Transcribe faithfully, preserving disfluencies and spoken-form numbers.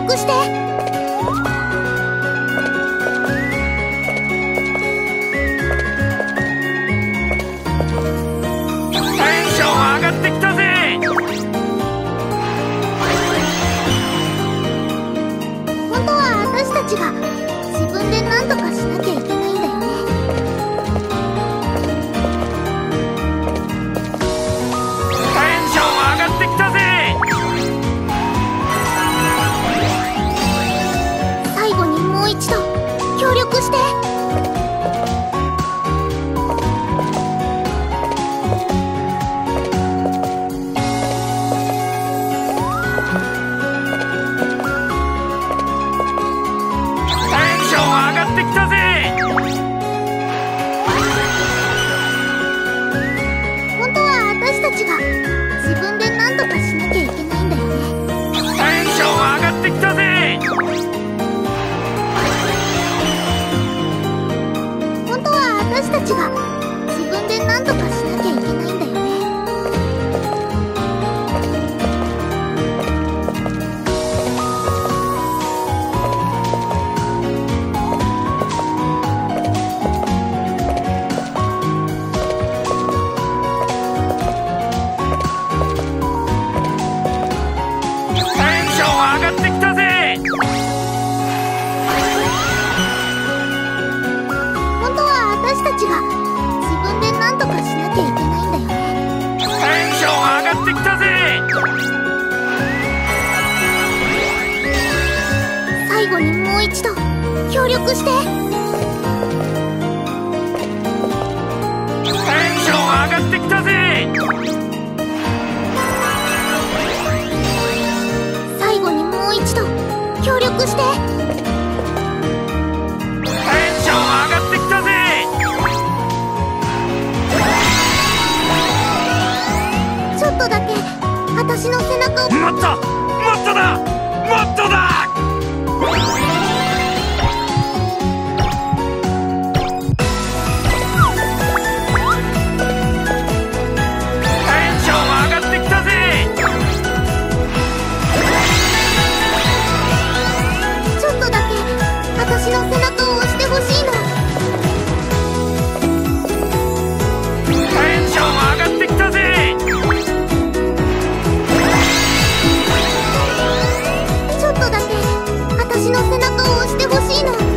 力して。 テンション上がってきたぜ。 本当は私たちが自分で何とかしなきゃいけないんだよね。 テンション上がってきたぜ。 最後にもう一度協力して。 上がってきたぜ。 本当は私たちが自分で何とかしなきゃいけないんだよね。 テンション上がってきたぜ。 本当は私たちが自分で何とかしなきゃいけないんだよね。 上がってきたぜ。 本当は私たちが自分で何とかしなきゃいけないんだよね。 テンション上がってきたぜ。 最後にもう一度協力して。 テンション上がってきたぜ。 最後にもう一度協力して。 テンション上がってきたぜ。 ちょっとだけ私の背中を。 もっともっとだもっとだ。テンション上がってきたぜ。 ちょっとだけ私の背中を押してほしいの。 テンション上がってきたぜ。 ちょっとだけ私の背中を押してほしいの。